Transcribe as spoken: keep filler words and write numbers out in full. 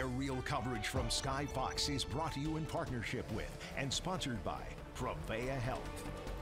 Aerial coverage from SkyFox is brought to you in partnership with and sponsored by Prevea Health.